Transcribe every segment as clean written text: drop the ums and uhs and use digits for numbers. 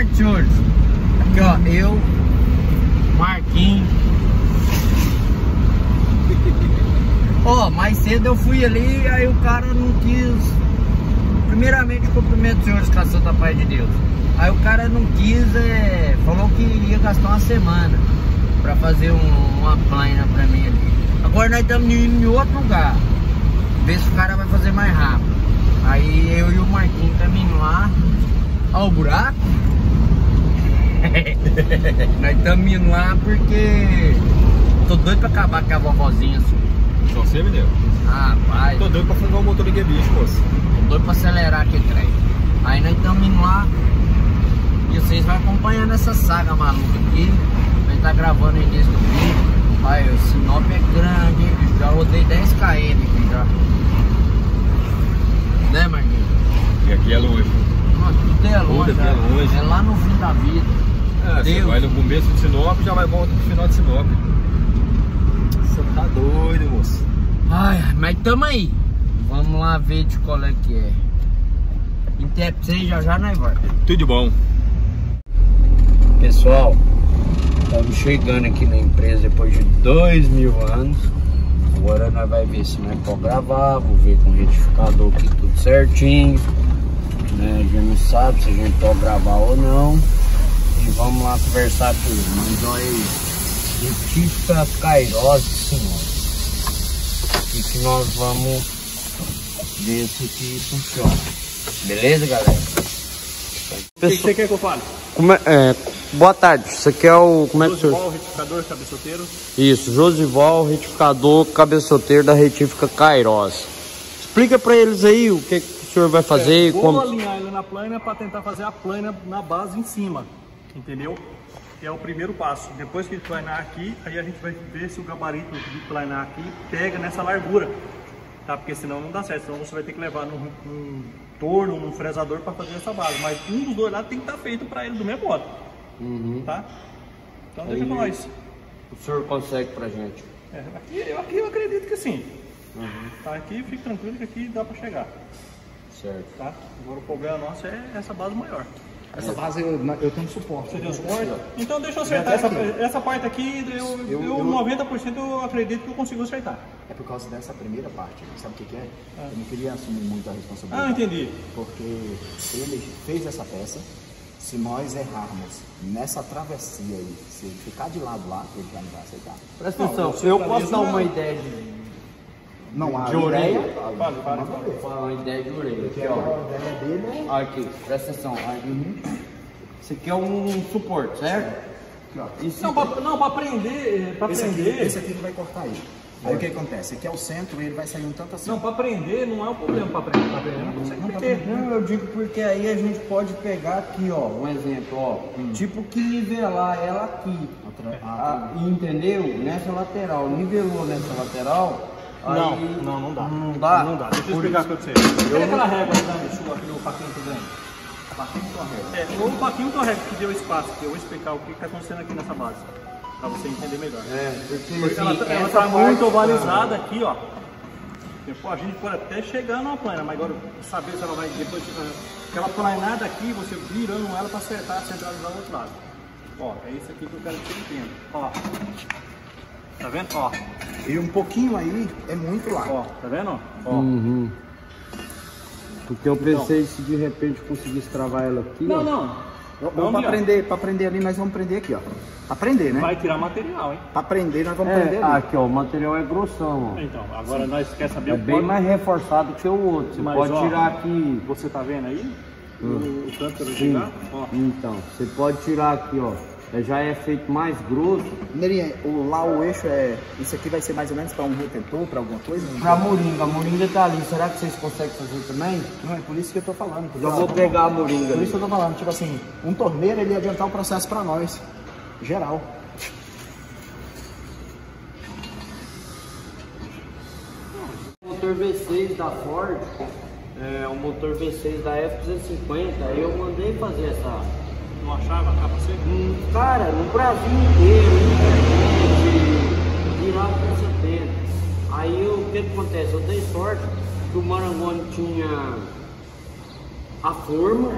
parte, senhores. Aqui, ó, eu, Marquinhos. Ó, mais cedo eu fui ali, aí o cara não quis. Primeiramente, cumprimento os senhores com a Santa Paz de Deus. Aí o cara não quis, falou que ia gastar uma semana pra fazer uma plaina pra mim ali. Agora nós estamos indo em outro lugar, ver se o cara vai fazer mais rápido. Aí eu e o Marquinhos estamos indo lá. Ó o buraco. Nós estamos indo lá porque tô doido pra acabar com a vovozinha assim. Só você, menino? Rapaz, Tô doido pra fungar o motor de guebicho, moço. tô doido pra acelerar aquele trem. Aí nós estamos indo lá. E vocês vão acompanhando essa saga maluca aqui. A gente tá gravando o início do vídeo. Aí o Sinop é grande, hein, bicho? Já rodei 10 km aqui já. Né, Marquinhos? E aqui é longe. Nossa, tudo é longe, Tudo aqui é longe. É lá no fim da vida. Você vai no começo de Sinop e já vai voltar pro final de Sinop. Você tá doido, moço. Ai, mas tamo aí. Vamos lá ver de qual é que é. Interpsei já nós vai. Tudo de bom. Pessoal, estamos chegando aqui na empresa depois de 2000 anos. Agora nós vamos ver se nós podemos gravar, vou ver com o retificador aqui tudo certinho, né? A gente não sabe se a gente pode gravar ou não. E vamos lá conversar com ele. Mas olha aí, retífica Kairos, senhor. Que nós vamos ver se aqui funciona. Beleza, galera? O que você quer que eu fale? Boa tarde, isso aqui é o... Como é que Josival, retificador, cabeçoteiro. Isso, Josival, retificador, cabeçoteiro da retífica Kairos. Explica pra eles aí o que o senhor vai fazer. Vou alinhar ele na plana para tentar fazer a plana na base em cima, entendeu? Que é o primeiro passo. Depois que ele planar aqui, aí a gente vai ver se o gabarito de planar aqui pega nessa largura, tá? Porque senão não dá certo, senão você vai ter que levar num torno, num fresador para fazer essa base. Mas um dos dois lados tem que estar feito para ele do mesmo modo. Tá? Então deixa pra nós. O senhor consegue pra gente? Aqui eu acredito que sim. Tá? Aqui fique tranquilo que aqui dá pra chegar. Certo. Tá? Agora o problema nosso é essa base maior. Essa base eu tenho suporte. Você tem suporte? Então deixa eu acertar essa parte aqui. Eu 90% eu acredito que eu consigo acertar. É por causa dessa primeira parte. Sabe o que é? Eu não queria assumir muito a responsabilidade. Entendi. Porque ele fez essa peça. Se nós errarmos nessa travessia aí, se ele ficar de lado lá, ele já não vai aceitar. Presta atenção, eu posso dar uma ideia de orelha? Vou falar uma ideia de orelha. Aqui, ó. A ideia dele é... Aqui, presta atenção. Isso aqui é um suporte, certo? Não, para prender, Esse aqui ele vai cortar aí. Aí o que acontece? Aqui é o centro e ele vai sair um tanto assim. Não, para prender não é um problema, para prender não consegue prender. Não, eu digo porque aí a gente pode pegar aqui, ó, um exemplo, ó, tipo que nivelar ela aqui, entendeu? Nessa lateral, nivelou nessa lateral. Aí... Não dá. Não dá? Não dá, deixa eu explicar pra você. Olha aquela régua aqui do paquinho que vem. Paquinho torrego. O paquinho torrego que deu espaço, que eu vou explicar o que está acontecendo aqui nessa base. Pra você entender melhor. Porque ela tá muito ovalizada aqui, ó. Pô, a gente pode até chegar numa plana, mas agora saber se ela vai depois. Aquela planada aqui, você virando ela para acertar, centralizar o outro lado. Ó, é isso aqui que eu quero que você entenda. Ó. Tá vendo? Ó. E um pouquinho aí é muito lá. Ó, tá vendo? Ó. Porque eu pensei se de repente conseguisse travar ela aqui. Não. Para prender ali, nós vamos prender aqui, ó. Para prender, né? Vai tirar material, hein? Para prender, nós vamos prender ali. Aqui, ó, o material é grossão, ó. Então, agora nós quer saber É o bem mais reforçado que o outro. Você pode tirar aqui. Você tá vendo aí? O tanto que eu vou tirar? Ó. Então, você pode tirar aqui, ó. Já é feito mais grosso. Nerinha, lá o eixo é... Isso aqui vai ser mais ou menos para um retentor, para alguma coisa? Pra moringa, a moringa tá ali. Será que vocês conseguem fazer também? Não, é por isso que eu tô falando. Já vou pegar a moringa. Por isso que eu tô falando, tipo assim, um torneiro ele ia adiantar o processo para nós, geral. O motor V6 da Ford, o motor V6 da F250, aí eu mandei fazer essa... Não achava a capacete? Cara, no Brasil inteiro, internet, virava com 70. Aí o que acontece? Eu dei sorte que o Marangoni tinha a forma,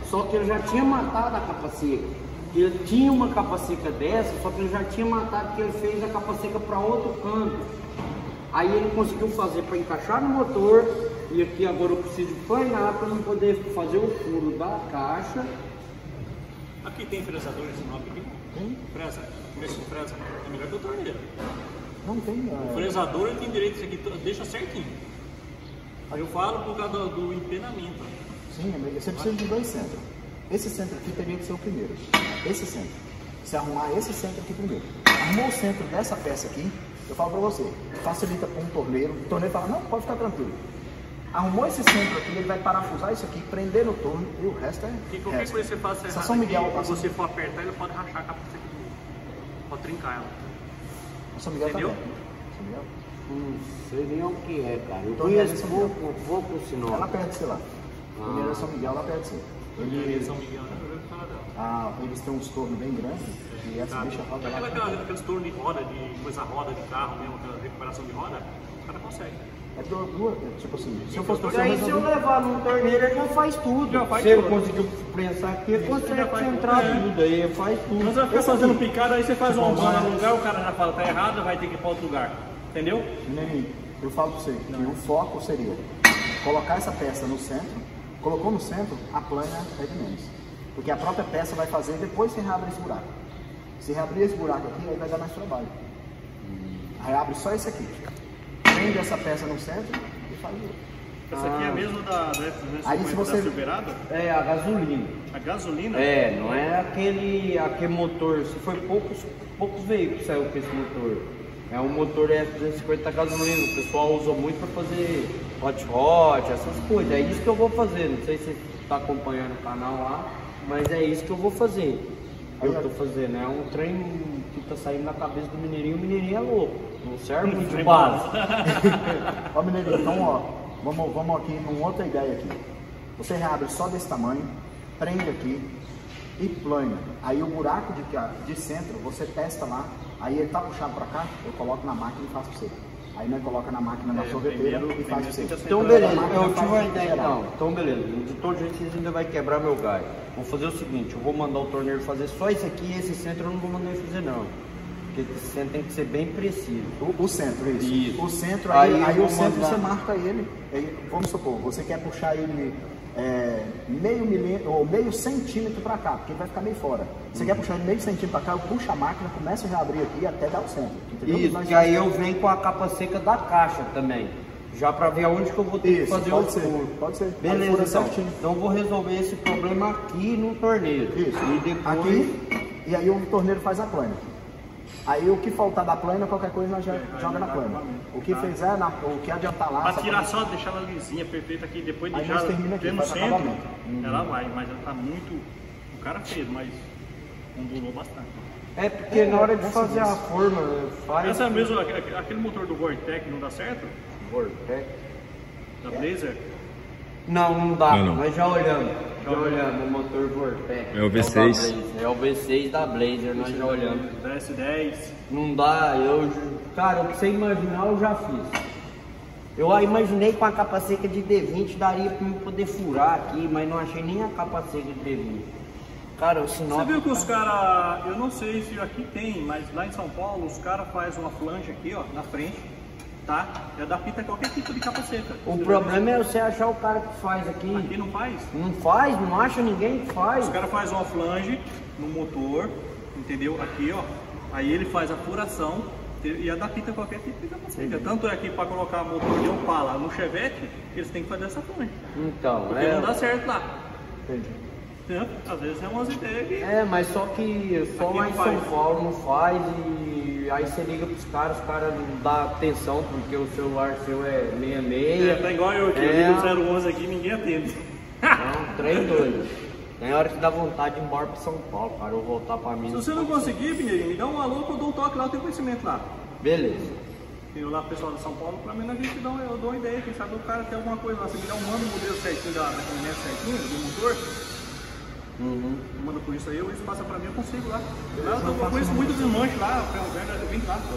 Só que ele já tinha matado a capa seca. Ele tinha uma capa seca dessa, só que ele já tinha matado, porque ele fez a capa seca para outro canto. Aí ele conseguiu fazer para encaixar no motor. E aqui agora eu preciso planar para não poder fazer o furo da caixa. Aqui tem fresador esse nome aqui? Tem? Fresa. Esse fresa é melhor que o torneiro. Não tem. O fresador ele tem direito, isso aqui deixa certinho. Aí eu falo por causa do empenamento. Sim, você precisa de 2 centros. Esse centro aqui teria que ser o primeiro. Esse centro. Você arrumar esse centro aqui primeiro. Arrumou o centro dessa peça aqui, eu falo pra você, facilita para um torneiro. O torneiro fala, não, pode ficar tranquilo. Arrumou esse centro aqui, ele vai parafusar isso aqui, prender no torno e o resto é. E qualquer coisa que você faça errado São Miguel, aqui, se você for apertar, ele pode rachar a capa seca de novo. Pode trincar ela. São Miguel Entendeu? também. São Miguel? Não sei nem o que é, cara. Eu Torneiro conheço São Miguel. pouco sinal. Ela perto de você lá. Torneiro São Miguel, lá perto de você. Ele São Miguel, né? Eu vou falar dela. Eles têm uns tornos bem grandes e essa bicha roda lá. Aqueles tornos de roda, de coisa roda de carro mesmo, aquela recuperação de roda, o cara consegue. É duas, tipo assim, se eu fosse E você, aí se eu levar num torneiro, ele já faz tudo. Já faz se ele tudo. conseguiu prensar aqui, ele já consegue faz entrar tudo. tudo aí, ele faz tudo. Mas vai ficar fazendo picada, aí você faz uma Tipo, banda no lugar, o cara já fala, tá errado, vai ter que ir para outro lugar. Entendeu? Neném, eu falo pra você que o foco seria colocar essa peça no centro, colocou no centro, a plana é de menos. Porque a própria peça vai fazer, depois você reabre esse buraco. Se reabrir esse buraco aqui, aí vai dar mais trabalho. Aí abre só esse aqui. Prende essa peça no centro e faz o outro. Essa aqui é a mesma da Aí, se você- da Silverado? É a gasolina. A gasolina? É, não é aquele motor. Se foi poucos veículos que saiu com esse motor. É um motor F250 gasolina. O pessoal usa muito para fazer hot, essas coisas. É isso que eu vou fazer. Não sei se você está acompanhando o canal lá, mas é isso que eu vou fazer. Eu tô fazendo. É um trem que tá saindo na cabeça do Mineirinho. O Mineirinho é louco. Não serve muito de base. Ó, Mineirinho, então ó, vamos aqui numa outra ideia aqui. Você reabre só desse tamanho, prende aqui e plana. Aí o buraco de centro, você testa lá. Aí ele tá puxado pra cá, eu coloco na máquina e faço pra você. Aí nós coloca na máquina da sorveteira e faz pra você. Então beleza, eu tive uma ideia então. Então beleza, de todo jeito vocês ainda vai quebrar meu gás. Vou fazer o seguinte, eu vou mandar o torneiro fazer só isso aqui e esse centro eu não vou mandar ele fazer não. Porque esse centro tem que ser bem preciso. O centro, isso. Isso. O centro, Aí aí eu o vou centro mandar- você marca ele. Vamos supor, você quer puxar ele meio milímetro ou meio centímetro para cá, porque ele vai ficar meio fora. Você quer puxar ele meio centímetro para cá, eu puxo a máquina, começo a reabrir aqui até dar o centro. Entendeu? Isso, Nós- que aí eu venho com a capa seca da caixa também. Já para ver aonde que eu vou ter que Isso, fazer pode o ser, furo. pode ser. Aí Beleza, fura então. certinho. Então eu vou resolver esse problema aqui no torneiro. Isso. E depois... Aqui, e aí o torneiro faz a plana. Aí o que faltar da plana, qualquer coisa nós joga na plana. O que fizer, o que adiantar lá... Pra só tirar só, deixar ela lisinha, perfeita aqui, depois de Aí já nós termina aqui, ter no faz centro, acabamento. ela vai, mas ela tá muito... O cara fez, mas ondulou bastante. É porque na hora de fazer a forma, faz... Essa é mesmo, aquele motor do Vortec não dá certo? Vortex. Da Blazer? Não dá. Não. Nós já olhamos. Já olhamos o motor Vortex. É o V6. É o V6 da Blazer, nós já olhamos. Da S10. Não dá, cara, o que você imaginar eu já fiz. Eu imaginei com a capa seca de D20 daria pra eu poder furar aqui, mas não achei nem a capa seca de D20. Cara, o sinal. Você viu que os caras, eu não sei se aqui tem, mas lá em São Paulo os caras fazem uma flange aqui, ó, na frente, tá? E adapta qualquer tipo de capa seca. O problema é você achar o cara que faz aqui. Aqui não faz? Não faz, não acha ninguém que faz. Os caras fazem uma flange no motor, entendeu? Aqui, ó. Aí ele faz a furação e adapta qualquer tipo de capa seca. Tanto é que para colocar motor de Opala no Chevette, eles têm que fazer essa flange. Então, Porque não dá certo lá. Entendi. Entendeu? Às vezes é umas ideias que... mas só que só Aqui lá não em São faz. Paulo não faz e aí você liga pros caras, os caras não dão atenção porque o celular seu é 66. tá igual eu aqui, eu ligo o 011 aqui e ninguém atende. É um trem doido. Tem hora que dá vontade de ir embora pra São Paulo, cara, ou voltar pra Minas. Se você não conseguir, Pinheirinho, me dá um alô que eu dou um toque lá, eu tenho conhecimento lá. Beleza. Eu lá, pessoal de São Paulo, pra mim a gente eu dou uma ideia, quem sabe o cara tem alguma coisa lá, você me dá um mano modelo certinho da caminhonete certinho, do motor, manda por isso aí, eles passam pra mim, eu consigo lá. Eu conheço muito desmanche lá, eu vim lá.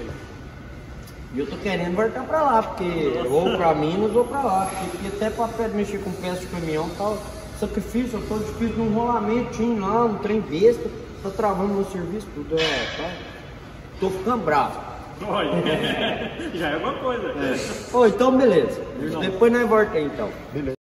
E eu tô querendo voltar pra lá, porque ou pra Minas ou pra lá, porque até pra mexer com peça de caminhão tá sacrifício, eu tô difícil num rolamentinho lá, um trem besta, tá travando meu serviço, tudo tá. Tô ficando bravo. Olha, já é alguma coisa. Ô, então beleza. Depois nós voltamos então. Beleza.